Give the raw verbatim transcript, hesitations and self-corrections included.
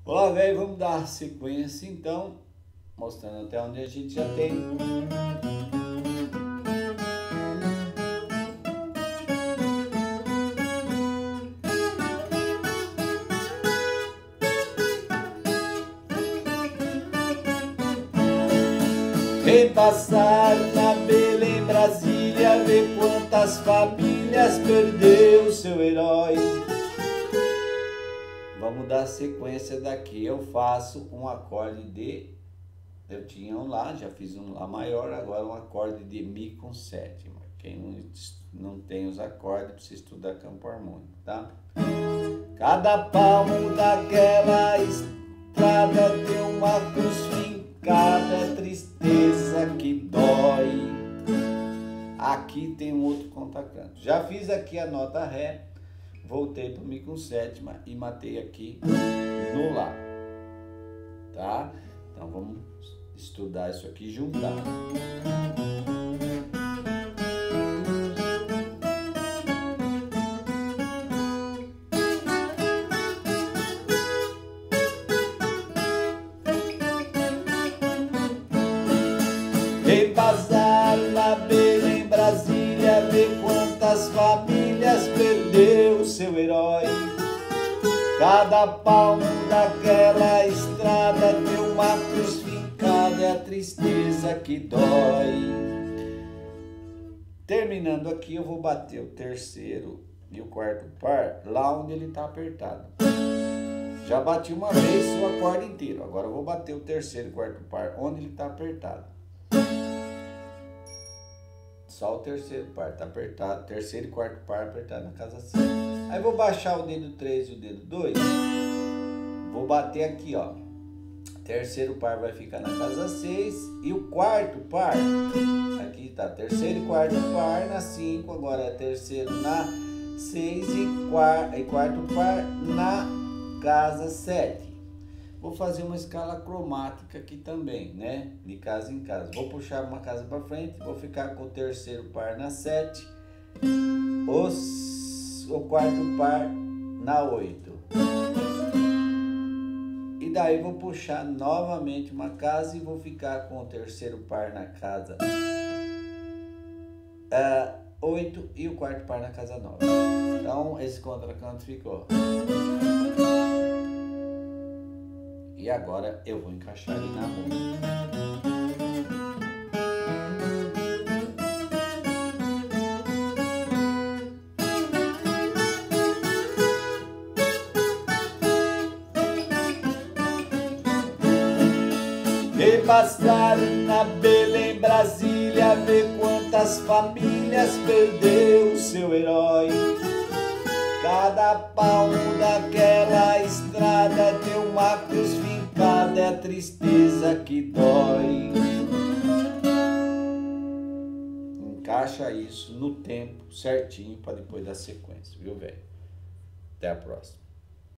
Olá, velho, vamos dar sequência então, mostrando até onde a gente já tem. Repassar na Belém, Brasília, ver quantas famílias perdeu seu herói. Vamos dar sequência daqui. Eu faço um acorde de... Eu tinha um Lá, já fiz um Lá maior, agora um acorde de Mi com sétima. Quem não, não tem os acordes precisa estudar campo harmônico, tá? Cada palmo daquela estrada tem uma cruz fincada, tristeza que dói. Aqui tem um outro contracanto. Já fiz aqui a nota Ré, voltei para o Mi com sétima e matei aqui no Lá, tá? Então vamos estudar isso aqui, juntar. Repassar na Belém, Brasília, ver quantas famílias perdeu seu herói. Cada palmo daquela estrada tem uma cruz fincada, é a tristeza que dói. Terminando aqui, eu vou bater o terceiro e o quarto par lá onde ele está apertado. Já bati uma vez o acorde inteiro, agora eu vou bater o terceiro e quarto par onde ele está apertado. Só o terceiro par tá apertado, terceiro e quarto par apertado na casa seis. Aí vou baixar o dedo três e o dedo dois. Vou bater aqui, ó. Terceiro par vai ficar na casa seis e o quarto par, aqui tá terceiro e quarto par na cinco, agora é terceiro na seis e quarto, e quarto par na casa sete. Vou fazer uma escala cromática aqui também, né? De casa em casa. Vou puxar uma casa para frente, vou ficar com o terceiro par na sete, os, o quarto par na oito. E daí vou puxar novamente uma casa e vou ficar com o terceiro par na casa uh, oito e o quarto par na casa nove. Então esse contracanto ficou. E agora eu vou encaixar ele na música. Repassar na Belém, Brasília, ver quantas famílias perdeu seu herói. Cada palmo daquela estrada tem uma cruz fincada, é a tristeza que dói. Encaixa isso no tempo certinho para depois da sequência, viu, velho? Até a próxima.